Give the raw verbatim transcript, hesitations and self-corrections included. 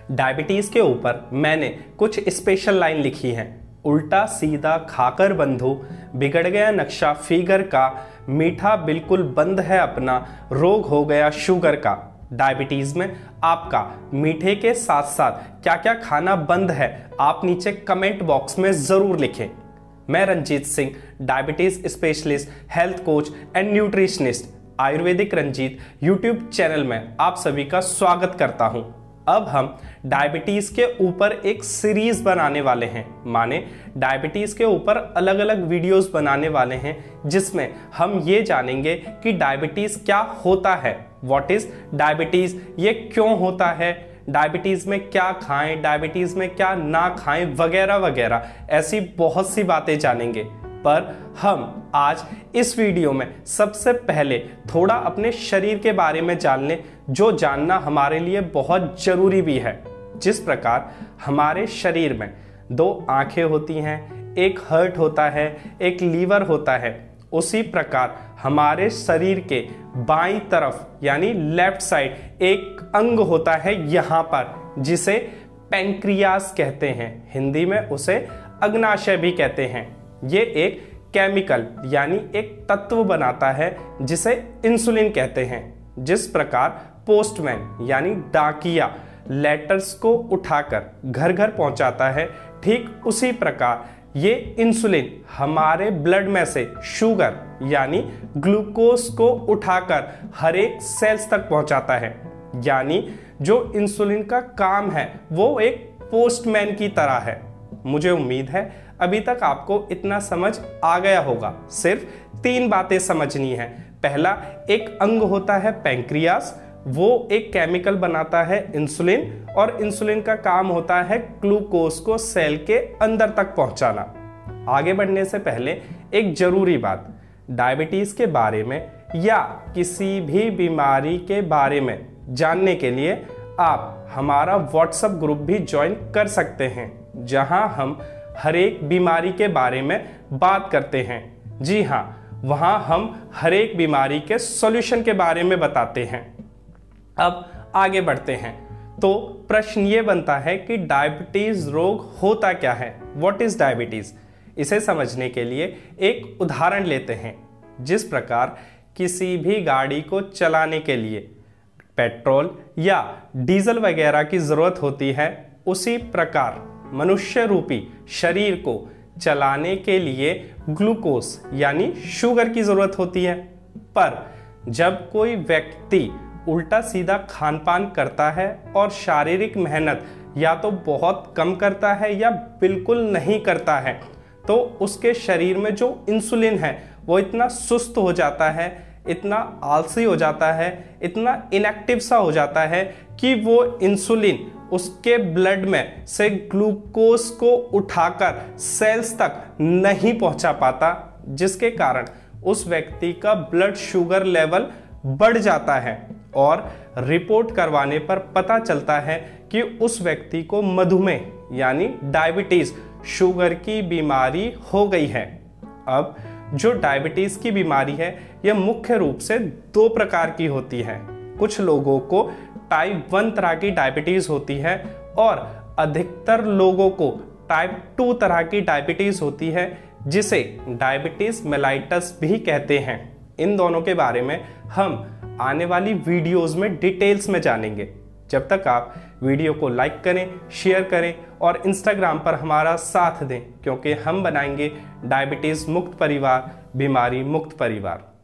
Diabetes के ऊपर मैंने कुछ स्पेशल लाइन लिखी हैं। उल्टा सीधा खाकर बंधु, बिगड़ गया नक्शा फिगर का, मीठा बिल्कुल बंद है अपना, रोग हो गया शुगर का। डायबिटीज में आपका मीठे के साथ साथ क्या क्या खाना बंद है, आप नीचे कमेंट बॉक्स में जरूर लिखें। मैं Ranjeet Singh, diabetes specialist, health coach and nutritionist, Ayurvedic Ranjeet YouTube channel में आप सभी का स्वागत करता हूं। अब हम डायबिटीज के ऊपर एक सीरीज बनाने वाले हैं, माने डायबिटीज के ऊपर अलग अलग वीडियोस बनाने वाले हैं, जिसमें हम ये जानेंगे कि डायबिटीज क्या होता है, व्हाट इज डायबिटीज, ये क्यों होता है, डायबिटीज में क्या खाएं, डायबिटीज में क्या ना खाएं, वगैरह वगैरह ऐसी बहुत सी बातें जानेंगे। पर हम आज इस वीडियो में सबसे पहले थोड़ा अपने शरीर के बारे में जान लें, जो जानना हमारे लिए बहुत जरूरी भी है। जिस प्रकार हमारे शरीर में दो आंखें होती हैं, एक हार्ट होता है, एक लीवर होता है, उसी प्रकार हमारे शरीर के बाईं तरफ यानी लेफ्ट साइड एक अंग होता है यहाँ पर, जिसे पैंक्रियास कहते हैं। हिंदी में उसे अग्नाशय भी कहते हैं। ये एक केमिकल यानी एक तत्व बनाता है जिसे इंसुलिन कहते हैं। जिस प्रकार पोस्टमैन यानी डाकिया लेटर्स को उठाकर घर घर पहुंचाता है, ठीक उसी प्रकार ये इंसुलिन हमारे ब्लड में से शुगर यानी ग्लूकोज को उठाकर हर एक सेल्स तक पहुंचाता है। यानी जो इंसुलिन का काम है वो एक पोस्टमैन की तरह है। मुझे उम्मीद है अभी तक आपको इतना समझ आ गया होगा। सिर्फ तीन बातें समझनी है। पहला, एक अंग होता है पैंक्रियास, वो एक केमिकल बनाता है इंसुलिन, और इंसुलिन का काम होता है ग्लूकोज को सेल के अंदर तक पहुंचाना। आगे बढ़ने से पहले एक जरूरी बात, डायबिटीज के बारे में या किसी भी बीमारी के बारे में जानने के लिए आप हमारा व्हाट्सएप ग्रुप भी ज्वाइन कर सकते हैं, जहां हम हर एक बीमारी के बारे में बात करते हैं। जी हाँ, वहां हम हर एक बीमारी के सॉल्यूशन के बारे में बताते हैं। अब आगे बढ़ते हैं। तो प्रश्न ये बनता है कि डायबिटीज रोग होता क्या है, व्हाट इज डायबिटीज। इसे समझने के लिए एक उदाहरण लेते हैं। जिस प्रकार किसी भी गाड़ी को चलाने के लिए पेट्रोल या डीजल वगैरह की जरूरत होती है, उसी प्रकार मनुष्य रूपी शरीर को चलाने के लिए ग्लूकोज यानी शुगर की जरूरत होती है। पर जब कोई व्यक्ति उल्टा सीधा खान पान करता है और शारीरिक मेहनत या तो बहुत कम करता है या बिल्कुल नहीं करता है, तो उसके शरीर में जो इंसुलिन है वो इतना सुस्त हो जाता है, इतना आलसी हो जाता है, इतना इनएक्टिव सा हो जाता है कि वो इंसुलिन उसके ब्लड में से ग्लूकोज को उठाकर सेल्स तक नहीं पहुंचा पाता, जिसके कारण उस व्यक्ति का ब्लड शुगर लेवल बढ़ जाता है और रिपोर्ट करवाने पर पता चलता है कि उस व्यक्ति को मधुमेह यानी डायबिटीज शुगर की बीमारी हो गई है। अब जो डायबिटीज की बीमारी है यह मुख्य रूप से दो प्रकार की होती है। कुछ लोगों को टाइप वन तरह की डायबिटीज होती है और अधिकतर लोगों को टाइप टू तरह की डायबिटीज होती है, जिसे डायबिटीज मेलाइटस भी कहते हैं। इन दोनों के बारे में हम आने वाली वीडियोस में डिटेल्स में जानेंगे। जब तक आप वीडियो को लाइक करें, शेयर करें और इंस्टाग्राम पर हमारा साथ दें, क्योंकि हम बनाएंगे डायबिटीज मुक्त परिवार, बीमारी मुक्त परिवार।